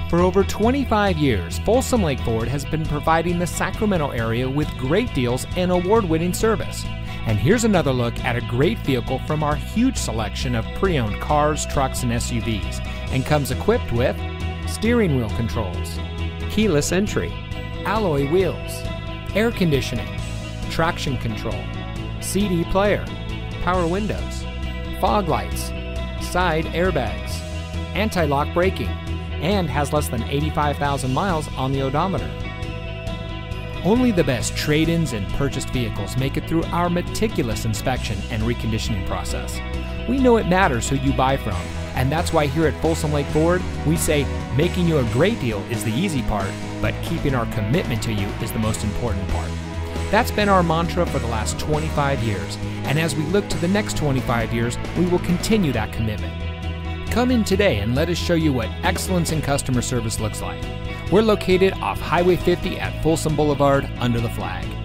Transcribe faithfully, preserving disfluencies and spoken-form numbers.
For over twenty-five years, Folsom Lake Ford has been providing the Sacramento area with great deals and award-winning service. And here's another look at a great vehicle from our huge selection of pre-owned cars, trucks, and S U Vs, and comes equipped with steering wheel controls, keyless entry, alloy wheels, air conditioning, traction control, C D player, power windows, fog lights, side airbags, anti-lock braking, and has less than eighty-five thousand miles on the odometer. Only the best trade-ins and purchased vehicles make it through our meticulous inspection and reconditioning process. We know it matters who you buy from, and that's why here at Folsom Lake Ford, we say making you a great deal is the easy part, but keeping our commitment to you is the most important part. That's been our mantra for the last twenty-five years, and as we look to the next twenty-five years, we will continue that commitment. Come in today and let us show you what excellence in customer service looks like. We're located off Highway fifty at Folsom Boulevard under the flag.